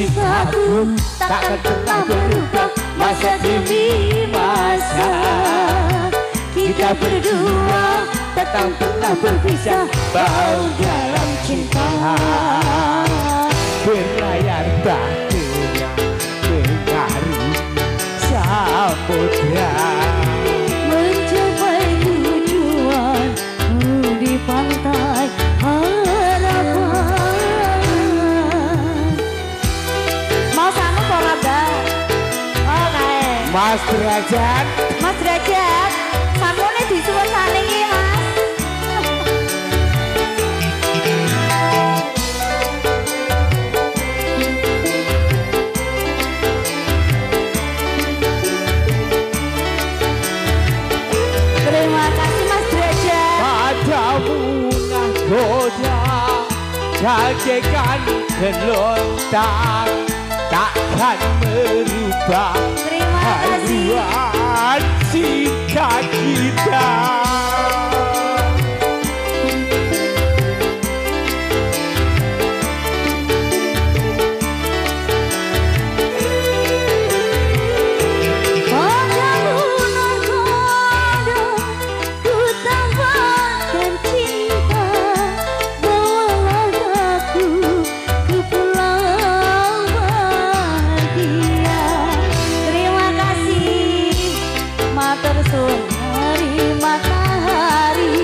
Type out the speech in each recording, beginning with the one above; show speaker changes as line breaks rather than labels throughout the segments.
cintaku takkan pernah berubah masa demi masa. Kita berdua takkan pernah berpisah, bau dalam cinta.
Berlayar bahtera mengarungi samudra,
mencapai tujuanmu di pantai harapan. Mau sama Korada? Oh kae.
Mas Derajat.
Mas Derajat, samune disuwun salingi Mas. Terima kasih Mas Derajat.
Padamu nahkoda bagaikan gelombang, takkan merubah
Terima kasih.
haluan cinta kita.
Padamu nahkoda ku tambahkan cinta, bawalah aku ke pulau bahagia. Terima kasih matur suwun hari matahari,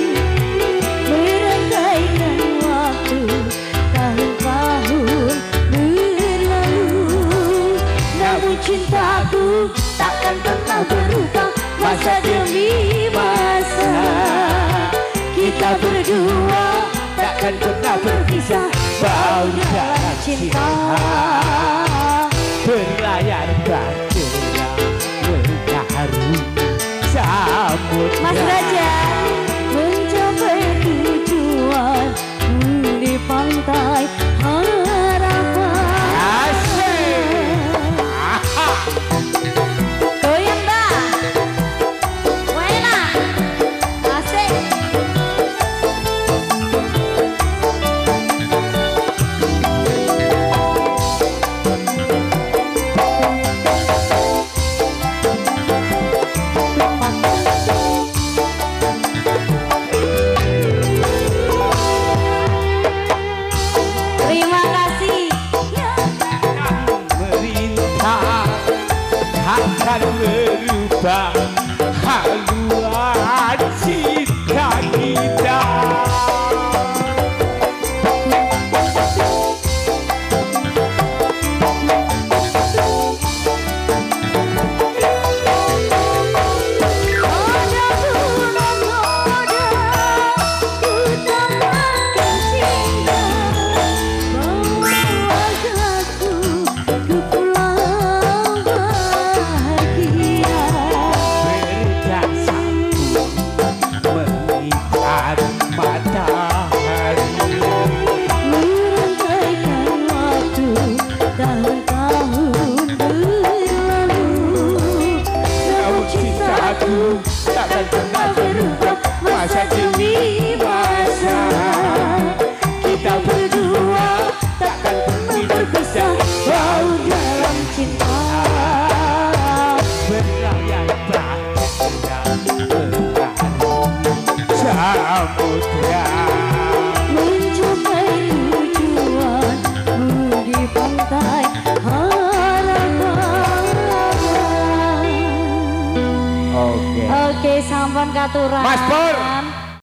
merangkaikan waktu tahun-tahun berlalu. Namun cintaku takkan pernah berubah masa demi masa. Kita berdua takkan pernah berpisah, bau dalam cinta.
Berlayar bahtera mengarungi samudra.
Mas Derajat, mencapai tujuanmu di pantai harapan.
Asik.
Goyang dah, enak, asik. Terima kasih.
Merintah takkan merubah haluan cinta kita.
Padamu nahkoda ku tambahkan cinta, bawalah aku ke pulau bahagia.
Berdasarku melihat matahari,
Merangkaikan waktu tahun-tahun berlalu. Namun cintaku
takkan pernah berubah
masa demi masa. Kita berdua takkan pernah berpisah, bau dalam cinta.
berlayar bahtera mengarungi samudra.
Mencapai tujuanmu di pantai harapan.
Oke.
Oke, sampun katuran.
Mas Pur.